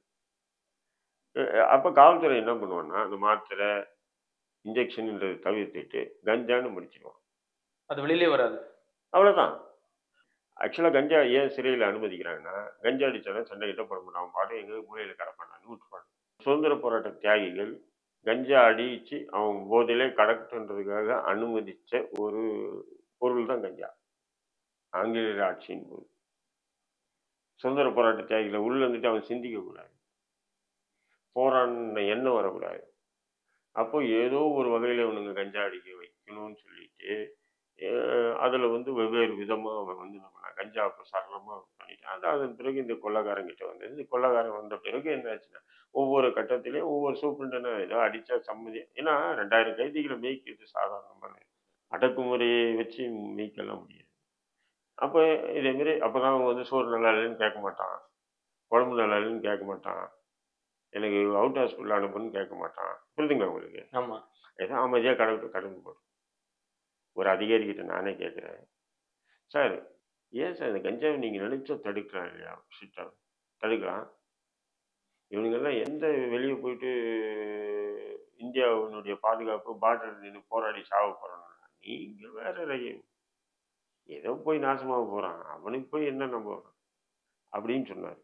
அப்போ காவல்துறை என்ன பண்ணுவான்னா அந்த மாத்திரை இன்ஜெக்ஷன்ன்றதை தவிர்த்துட்டு கஞ்சான்னு முடிச்சிடுவான். அது வெளியிலே வராது. அவ்வளோதான். ஆக்சுவலாக கஞ்சா ஏன் சிறையில் அனுமதிக்கிறாங்கன்னா கஞ்சா அடித்தாலும் சண்டை கிட்ட போட மாட்டான். அவன் பாட்டு எங்கே மூலையில் கடப்பானான்னு விட்டுப்பான். சுதந்திர போராட்ட தியாகிகள் கஞ்சா அடித்து அவன் போதிலே கடக்கட்டுன்றதுக்காக அனுமதித்த ஒரு பொருள் தான் கஞ்சா. ஆங்கிலேயர் ஆட்சியின் போது சுதந்திர போராட்ட தியாகிகளை உள்ள வந்துட்டு அவன் சிந்திக்கக்கூடாது, போராடின எண்ணம் வரக்கூடாது. அப்போ ஏதோ ஒரு வகையில் இவனுங்க கஞ்சா அடிக்க வைக்கணும்னு சொல்லிட்டு அதில் வெவ்வேறு விதமாக அவன் நம்ம கஞ்சா சரளமாக பண்ணிட்டான். அதன் பிறகு இந்த கொள்ளக்காரங்கிட்ட வந்தது. இந்த கொள்ளக்காரன் வந்த பிறகு என்ன ஆச்சுன்னா ஒவ்வொரு கட்டத்திலையும் ஒவ்வொரு சூப்பரண்டனா ஏதோ அடித்தா சம்மதி. ஏன்னா 2000 கைதிகளை மேய்க்கிறது சாதாரணமான அடக்குமுறையை வச்சு மேய்க்கலாம் முடியாது. அப்போ இதேமாரி அப்போ தான் அவன் சோறு நல்லா இல்லைன்னு கேட்க மாட்டான், குழம்பு நல்லா இல்லைன்னு கேட்க மாட்டான், எனக்கு அவுட் ஹாஸ்பிட்டல் அனுப்புன்னு கேட்க மாட்டான். புரியுதுங்களா உங்களுக்கு? ஆமாம். ஏதோ அமைதியாக கடந்து போடும். ஒரு அதிகாரிகிட்ட நானே கேட்குறேன், சார் ஏன் சார் இந்த கஞ்சாவை நீங்கள் நினைச்சா தடுக்கலாம் இல்லையா? ஸ்ட்ரிக்டாக தடுக்கலாம். இவனுங்கெல்லாம் எந்த வெளியே போயிட்டு இந்தியாவினுடைய பாதுகாப்பு பார்டர் நின்று போராடி சாவ போகிறாங்க. நீங்கள் வேற ரகம், ஏதோ போய் நாசமாக போகிறான், அவனுக்கு போய் என்ன நம்ம அப்படின்னு சொன்னார்.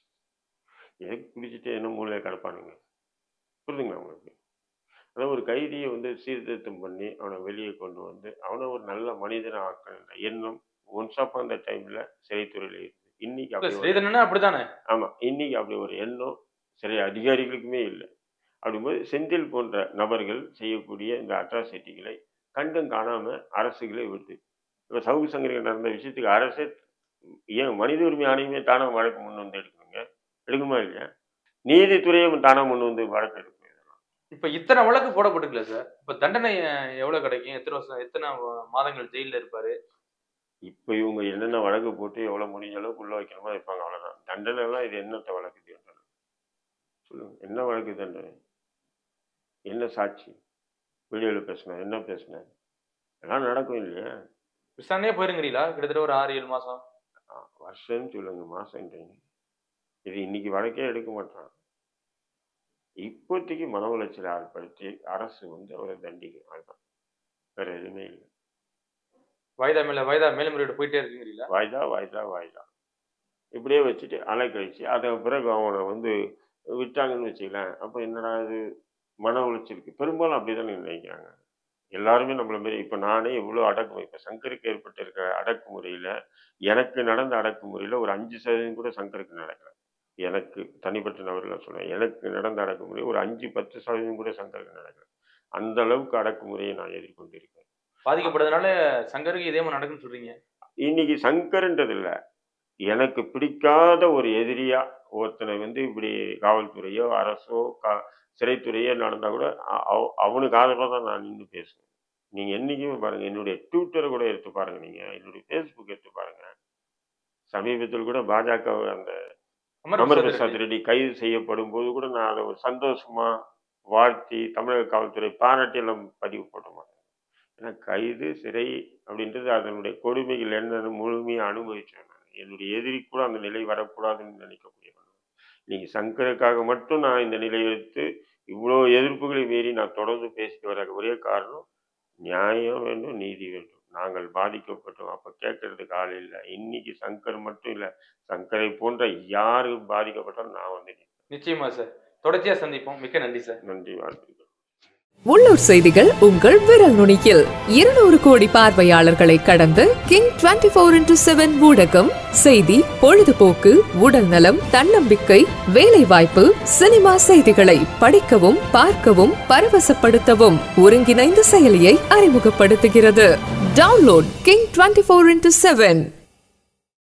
எதுக்கு குடிச்சிட்டு என்ன மூலையை கிடப்பானுங்க? புரியுதுங்களா உங்களுக்கு? அதாவது ஒரு கைதியை சீர்திருத்தம் பண்ணி அவனை வெளியே கொண்டு வந்து அவனை ஒரு நல்ல மனிதனை ஆக்கணுன்ற எண்ணம் ஒன்ஸ் அப்பான் அந்த டைம்ல சிறைத்துறையில இருக்கு. இன்னைக்கு அப்படிதானே? ஆமா, இன்னைக்கு அப்படி ஒரு எண்ணம் சிறை அதிகாரிகளுக்குமே இல்லை. அப்படிங்கும்போது செந்தில் போன்ற நபர்கள் செய்யக்கூடிய இந்த அட்ராசிட்டிகளை கண்டும் காணாம அரசுகளை விட்டு இப்ப சவுக்கு சங்கரிகள் நடந்த விஷயத்துக்கு அரசே ஏன் மனித உரிமை ஆணையமே தானா வழக்கு முன் வந்து எடுக்கணுங்க? எடுக்குமா இல்லையா? நீதித்துறையும் தானா முன் வந்து வழக்கு எடுக்கணும். இப்ப இத்தனை வழக்கு போடப்பட்டிருக்கல சார், இப்ப தண்டனை எவ்வளவு கிடைக்கும்? எத்தனை வருஷம், எத்தனை மாதங்கள் ஜெயில இருப்பாரு? இப்ப இவங்க என்னென்ன வழக்கு போட்டு எவ்வளவு முடிஞ்ச அளவுக்கு உள்ள வைக்கணுமா வைப்பாங்க, அவ்வளவுதான். தண்டனை எல்லாம் இது என்னத்த வழக்கு தண்டனை சொல்லுங்க? என்ன வழக்கு தண்டனை? என்ன சாட்சி? வீடியோல பேசின என்ன பேசின எல்லாம் நடக்கும் இல்லையா? விசாரணையே போயிருங்கிறீங்களா? கிட்டத்தட்ட ஒரு 6-7 மாசம். வருஷம் சொல்லுங்க, மாசம்ன்றீங்க. இது இன்னைக்கு வழக்கே எடுக்க மாட்டான். இப்போதைக்கு மன உளைச்சலை ஆட்படுத்தி அரசு அவரை தண்டிக்கும், அதுதான், வேற எதுவுமே இல்லை. வாய்தா மேல வாய்தா மேல்முறையீடு போயிட்டே இருக்குங்கிறீங்களா? வாய்தா இப்படியே வச்சுட்டு அலைக்கழிச்சு அதன் பிறகு அவனை விட்டாங்கன்னு வச்சுக்கலாம். அப்போ என்னடா இது மன உளைச்சலுக்கு பெரும்பாலும் அப்படிதான் நினைக்கிறாங்க எல்லாருமே நம்மள மாரி. இப்போ நானே இவ்வளோ அடக்குமுறை, இப்போ சங்கருக்கு ஏற்பட்டிருக்கிற அடக்குமுறையில் எனக்கு நடந்த அடக்குமுறையில் ஒரு 5% கூட சங்கருக்கு நடக்கல. எனக்கு தனிப்பட்ட நபர்கள் சொல்றேன், எனக்கு நடந்த அடக்குமுறை ஒரு 5-10% கூட சங்கருக்கு நடக்கல. அந்த அளவுக்கு அடக்குமுறையை நான் எதிர்கொண்டு இருக்கேன். பாதிக்கப்படுறதுனால சங்கருக்கு இதே மாதிரி நடக்குன்னு சொல்றீங்க? இன்னைக்கு சங்கர்ன்றது இல்லை, எனக்கு பிடிக்காத ஒரு எதிரியா ஒருத்தனை இப்படி காவல்துறையோ அரசோ சிறைத்துறையோ நடந்தா கூட அவனுக்கு ஆதரவாக தான் நான் நின்று பேசுவேன். நீங்க என்னைக்குமே பாருங்க, என்னுடைய ட்விட்டரை கூட எடுத்து பாருங்க, நீங்க என்னுடைய ஃபேஸ்புக் எடுத்து பாருங்க. சமீபத்தில் கூட பாஜக அந்த அமர் பிரசாத் ரெட்டி கைது செய்யப்படும் போது கூட நான் அதை ஒரு சந்தோஷமா வாழ்த்தி தமிழக காவல்துறை பாராட்டி எல்லாம் பதிவு போட மாட்டேன். ஏன்னா கைது சிறை அப்படின்றது அதனுடைய கொடுமைகள் என்னன்னு முழுமையாக அனுபவிச்சேன். என்னுடைய எதிரி கூட அந்த நிலை வரக்கூடாதுன்னு நினைக்கக்கூடியவன். நீங்க சங்கருக்காக மட்டும் நான் இந்த நிலையை எடுத்து இவ்வளோ எதிர்ப்புகளை மீறி நான் தொடர்ந்து பேசிட்டு வர ஒரே காரணம், நியாயம் வேண்டும், நீதி வேண்டும். நாங்கள் பாதிக்கப்பட்டோம், அப்போ கேட்கறதுக்கு ஆள் இல்லை. இன்னைக்கு சங்கர் மட்டும் இல்லை, சங்கரை போன்ற யாரு பாதிக்கப்பட்டாலும் நான் நிச்சயமா சார், தொடர்ச்சியா சந்திப்போம். மிக்க நன்றி சார். நன்றி, வாழ்த்துக்கள். உள்ளூர் செய்திகள் உங்கள் விரல் நுனியில். 200 கோடி பார்வையாளர்களை கடந்து கிங் 24/7 ஊடகம் செய்தி, பொழுதுபோக்கு, உடல் நலம், தன்னம்பிக்கை, வேலைவாய்ப்பு, சினிமா செய்திகளை படிக்கவும் பார்க்கவும் பரவசப்படுத்தவும் ஒருங்கிணைந்த செயலியை அறிமுகப்படுத்துகிறது. Download king 24/7.